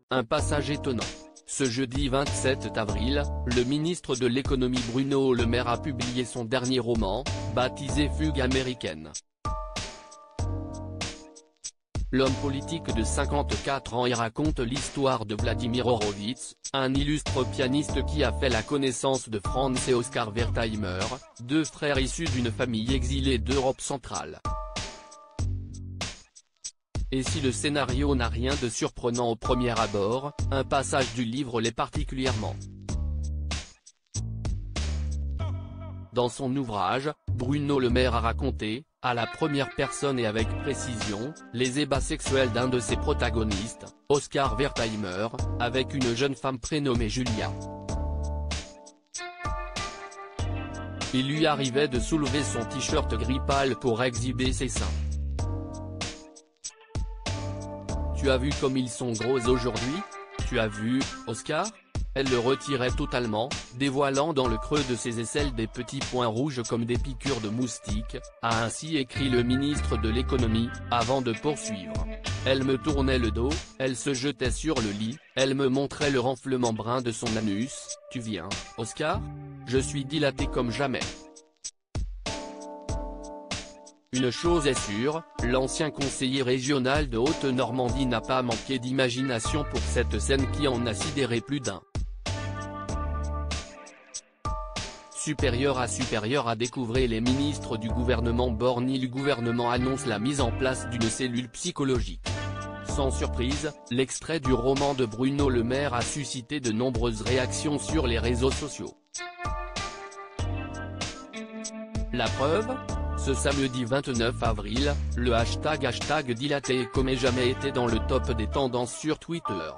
Un passage étonnant. Ce jeudi 27 avril, le ministre de l'économie Bruno Le Maire a publié son dernier roman, baptisé Fugue américaine. L'homme politique de 54 ans y raconte l'histoire de Vladimir Horowitz, un illustre pianiste qui a fait la connaissance de Franz et Oskar Wertheimer, deux frères issus d'une famille exilée d'Europe centrale. Et si le scénario n'a rien de surprenant au premier abord, un passage du livre l'est particulièrement. Dans son ouvrage, Bruno Le Maire a raconté, à la première personne et avec précision, les ébats sexuels d'un de ses protagonistes, Oskar Wertheimer, avec une jeune femme prénommée Julia. Il lui arrivait de soulever son t-shirt gris pâle pour exhiber ses seins. Tu as vu comme ils sont gros aujourd'hui? Tu as vu, Oskar? Elle le retirait totalement, dévoilant dans le creux de ses aisselles des petits points rouges comme des piqûres de moustiques, a ainsi écrit le ministre de l'économie, avant de poursuivre. Elle me tournait le dos, elle se jetait sur le lit, elle me montrait le renflement brun de son anus. Tu viens, Oskar? Je suis dilaté comme jamais. Une chose est sûre, l'ancien conseiller régional de Haute-Normandie n'a pas manqué d'imagination pour cette scène qui en a sidéré plus d'un. Supérieur à découvrir les ministres du gouvernement Borny. Le gouvernement annonce la mise en place d'une cellule psychologique. Sans surprise, l'extrait du roman de Bruno Le Maire a suscité de nombreuses réactions sur les réseaux sociaux. La preuve ? Ce samedi 29 avril, le hashtag dilaté comme jamais été dans le top des tendances sur Twitter.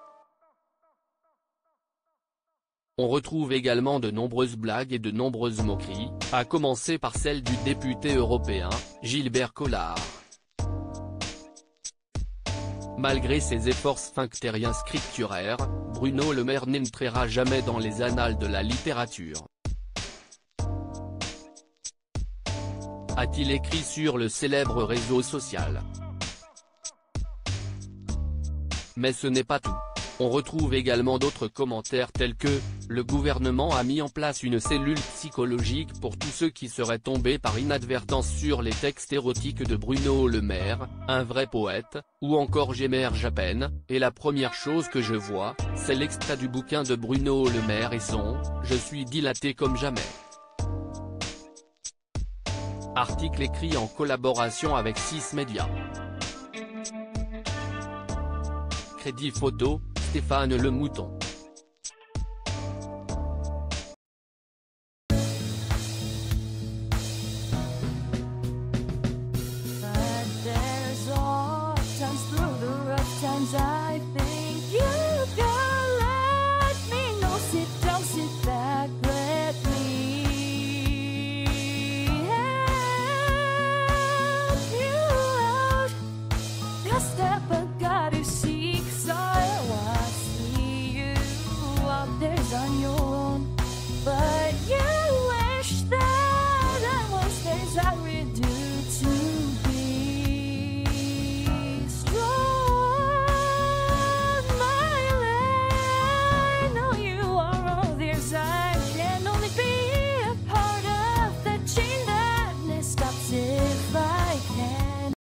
On retrouve également de nombreuses blagues et de nombreuses moqueries, à commencer par celle du député européen, Gilbert Collard. Malgré ses efforts sphinctériens scripturaires, Bruno Le Maire n'entrera jamais dans les annales de la littérature. A-t-il écrit sur le célèbre réseau social. Mais ce n'est pas tout. On retrouve également d'autres commentaires tels que « Le gouvernement a mis en place une cellule psychologique pour tous ceux qui seraient tombés par inadvertance sur les textes érotiques de Bruno Le Maire, un vrai poète », ou encore « J'émerge à peine, et la première chose que je vois, c'est l'extrait du bouquin de Bruno Le Maire et son « Je suis dilaté comme jamais ». Article écrit en collaboration avec 6 médias. Crédit photo, Stéphane Le Mouton.